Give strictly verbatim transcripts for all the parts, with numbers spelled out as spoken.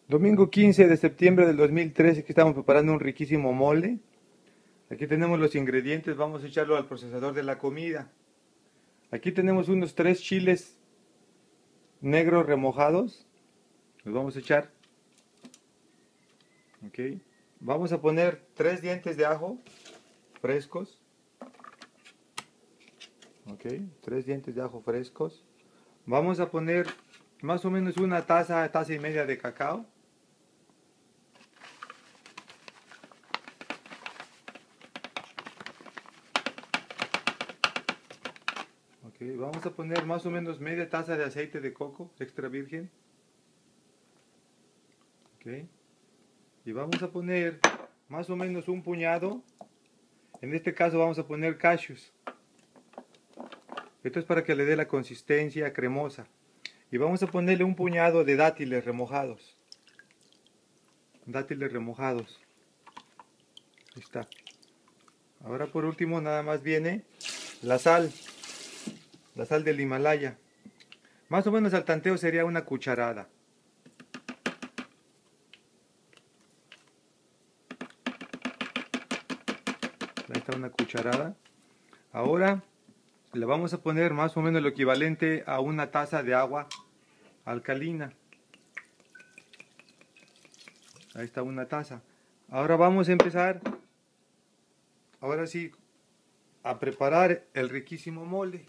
Domingo quince de septiembre del dos mil trece, que estamos preparando un riquísimo mole. Aquí tenemos los ingredientes, vamos a echarlo al procesador de la comida. Aquí tenemos unos tres chiles negros remojados, los vamos a echar. Ok. Vamos a poner tres dientes de ajo frescos. Ok, tres dientes de ajo frescos. Vamos a poner más o menos una taza, taza y media de cacao. Okay, vamos a poner más o menos media taza de aceite de coco extra virgen. Okay. Y vamos a poner más o menos un puñado. En este caso vamos a poner cashews. Esto es para que le dé la consistencia cremosa. Y vamos a ponerle un puñado de dátiles remojados. Dátiles remojados. Ahí está. Ahora por último nada más viene la sal. La sal del Himalaya. Más o menos al tanteo sería una cucharada. Ahí está una cucharada. Ahora le vamos a poner más o menos lo equivalente a una taza de agua alcalina. Ahí está una taza. Ahora vamos a empezar, ahora sí, a preparar el riquísimo mole.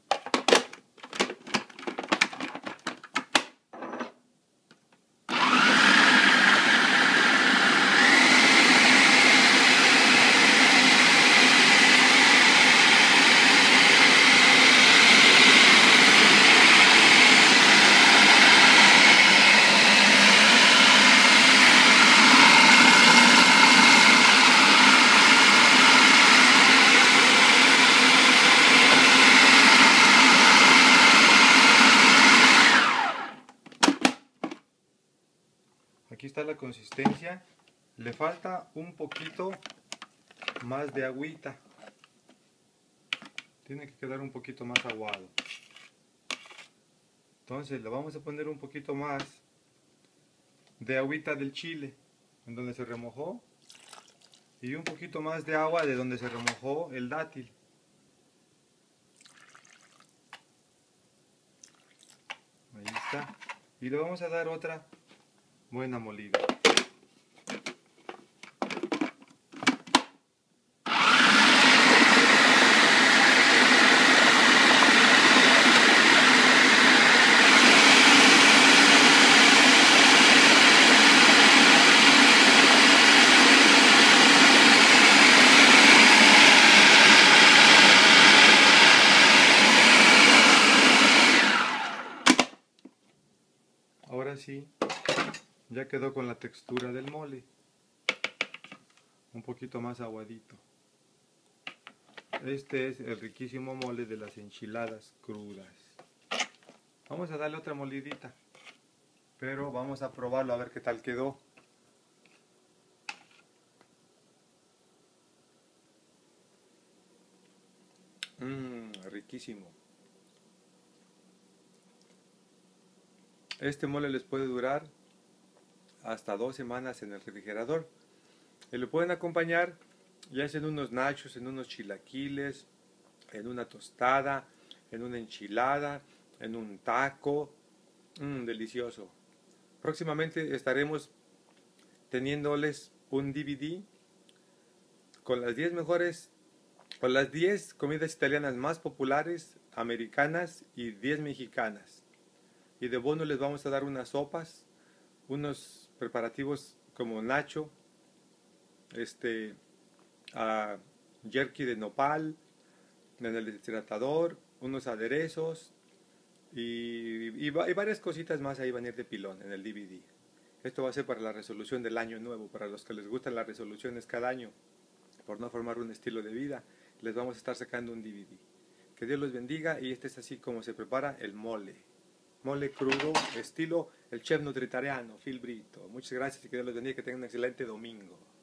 Aquí está la consistencia. Le falta un poquito más de agüita. Tiene que quedar un poquito más aguado. Entonces le vamos a poner un poquito más de agüita del chile, en donde se remojó. Y un poquito más de agua de donde se remojó el dátil. Ahí está. Y le vamos a dar otra buena molida. Ahora sí, ya quedó con la textura del mole. Un poquito más aguadito. Este es el riquísimo mole de las enchiladas crudas. Vamos a darle otra molidita. Pero vamos a probarlo a ver qué tal quedó. Mmm, riquísimo. Este mole les puede durar hasta dos semanas en el refrigerador. Y lo pueden acompañar ya sea en unos nachos, en unos chilaquiles, en una tostada, en una enchilada, en un taco. Mmm, delicioso. Próximamente estaremos teniéndoles un D V D con las diez mejores, con las diez comidas italianas más populares, americanas y diez mexicanas. Y de bono les vamos a dar unas sopas, unos preparativos como nacho, este, uh, jerky de nopal, en el deshidratador, unos aderezos y, y, y varias cositas más ahí van a ir de pilón en el D V D. Esto va a ser para la resolución del año nuevo, para los que les gustan las resoluciones cada año, por no formar un estilo de vida, les vamos a estar sacando un D V D. Que Dios los bendiga y este es así como se prepara el mole. Mole crudo, estilo el chef nutritariano, Phil Brito. Muchas gracias y que Dios los bendiga, que tengan un excelente domingo.